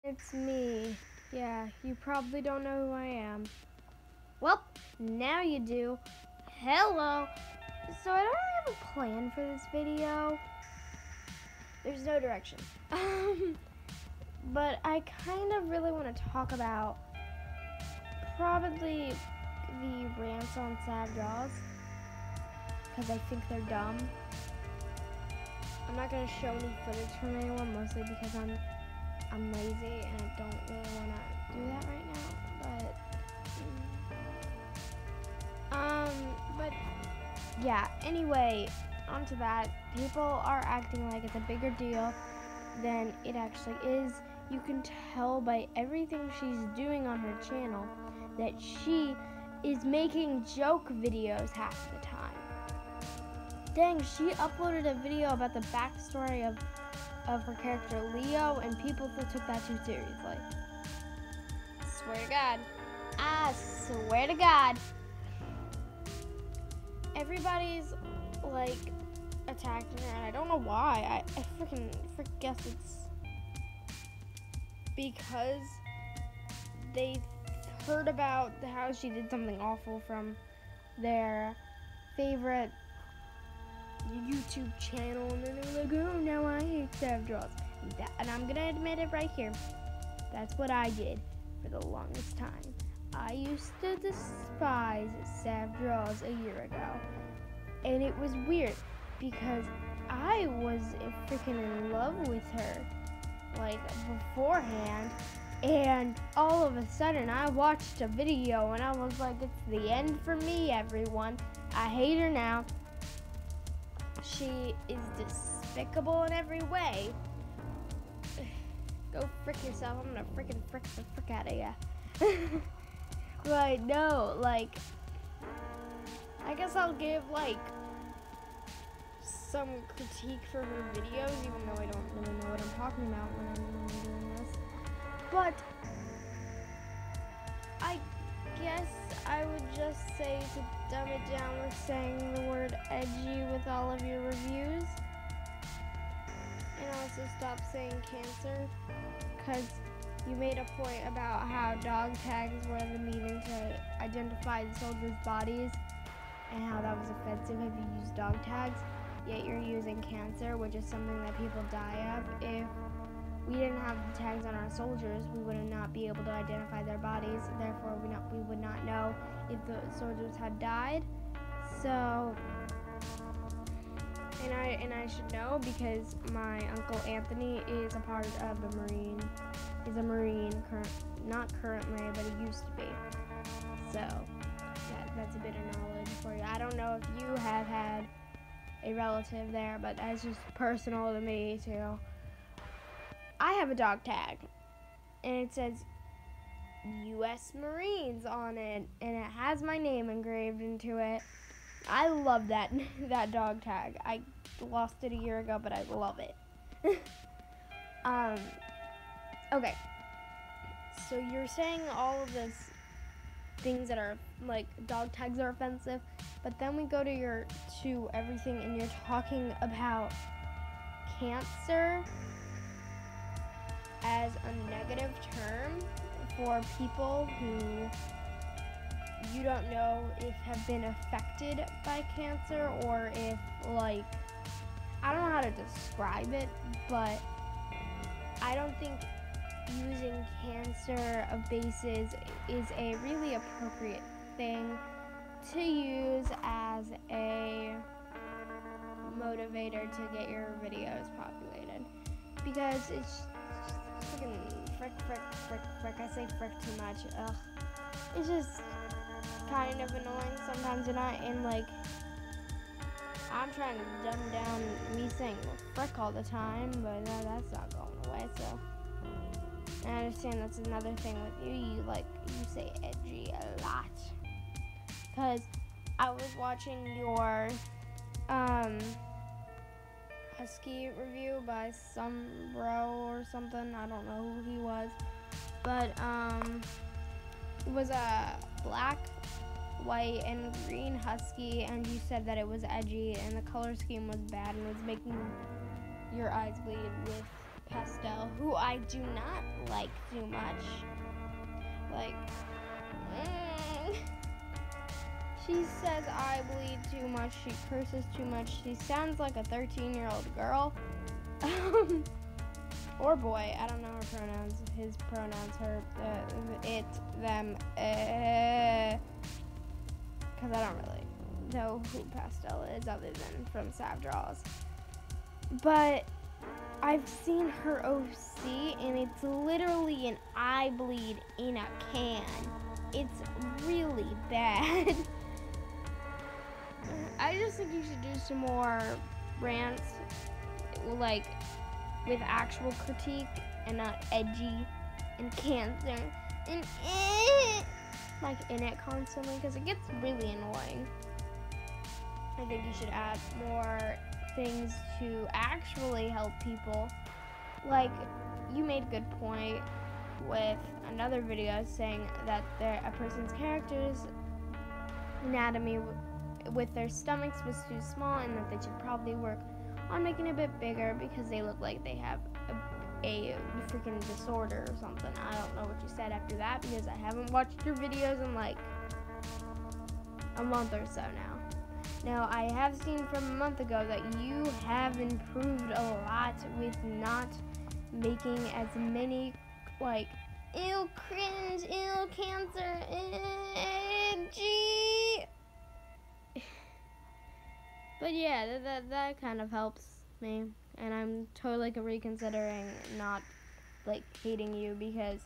It's me. Yeah, you probably don't know who I am. Well, now you do. Hello. So I don't really have a plan for this video. There's no direction. But I kind of really want to talk about probably the rants on Sav Jaws, because I think they're dumb. I'm not going to show any footage from anyone, mostly because I'm lazy and I don't really want to do that right now, but yeah, anyway, onto that. People are acting like it's a bigger deal than it actually is. You can tell by everything she's doing on her channel that she is making joke videos half the time. Dang, she uploaded a video about the backstory of her character Leo, and people still took that too seriously. Swear to God. I swear to God. Everybody's like attacking her, and I don't know why. I freaking guess it's because they heard about how she did something awful from their favorite YouTube channel, and then they're like, oh, now I hate Sav Jaws. And I'm gonna admit it right here. That's what I did for the longest time. I used to despise Sav Jaws a year ago. And it was weird because I was freaking in love with her, like, beforehand. And all of a sudden I watched a video and I was like, it's the end for me, everyone. I hate her now. She is despicable in every way. Go frick yourself. I'm gonna freaking frick the frick out of ya. But no, like, I guess I'll give, like, some critique for her videos, even though I don't really know what I'm talking about when I'm doing this. But I guess I would just say to dumb it down with saying the word edgy with all of your reviews. And also stop saying cancer, because you made a point about how dog tags were the meaning to identify the soldiers' bodies and how that was offensive if you use dog tags, yet you're using cancer, which is something that people die of. If we didn't have the tags on our soldiers, we would not be able to identify their bodies. Therefore, we would not know if the soldiers had died. So, and I should know because my Uncle Anthony is a part of the Marine. He's a Marine, not currently, but he used to be. So, that's a bit of knowledge for you. I don't know if you have had a relative there, but that's just personal to me too. I have a dog tag, and it says U.S. Marines on it, and it has my name engraved into it. I love that dog tag. I lost it a year ago, but I love it. Okay. So you're saying all of this things that are like dog tags are offensive, but then we go to everything, and you're talking about cancer as a negative term for people who you don't know if have been affected by cancer, or if, like, I don't know how to describe it, but I don't think using cancer of bases is a really appropriate thing to use as a motivator to get your videos populated, because it's freaking frick. I say frick too much. Ugh. It's just kind of annoying sometimes, and like, I'm trying to dumb down me saying frick all the time, but that's not going away, so. And I understand that's another thing with you. You say edgy a lot. Because I was watching your Husky review by some bro or something. I don't know who he was. But it was a black, white, and green Husky, and you said that it was edgy and the color scheme was bad and it was making your eyes bleed with Pastel, who I do not like too much. Like, she says I bleed too much, she curses too much, she sounds like a 13-year-old girl. Or boy, I don't know her pronouns, his pronouns, her, it, them, because I don't really know who Pastel is other than from Sav Draws. But I've seen her OC, and it's literally an eye bleed in a can. It's really bad. I just think you should do some more rants, like, with actual critique and not edgy and cancer and like in it constantly, because it gets really annoying. I think you should add more things to actually help people. Like, you made a good point with another video saying that a person's character's anatomy with their stomachs was too small, and that they should probably work on making it a bit bigger because they look like they have a freaking disorder or something. I don't know what you said after that, because I haven't watched your videos in like a month or so now. Now, I have seen from a month ago that you have improved a lot with not making as many, like, ew, cringe, ew, cancer, gee. But yeah, that kind of helps me, and I'm totally reconsidering not, like, hating you, because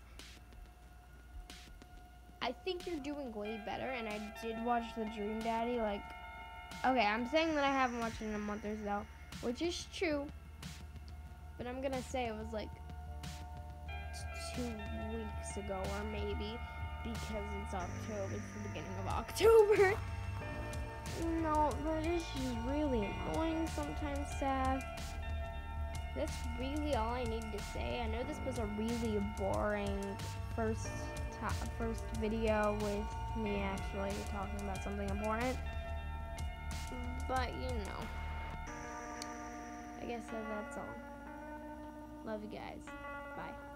I think you're doing way better, and I did watch the Dream Daddy, like, okay, I'm saying that I haven't watched it in a month or so, which is true, but I'm gonna say it was, like, 2 weeks ago, or maybe, because it's October, it's the beginning of October. No, but it's just really annoying sometimes, Sav. That's really all I need to say. I know this was a really boring first video with me actually talking about something important, but you know, I guess that's all. Love you guys. Bye.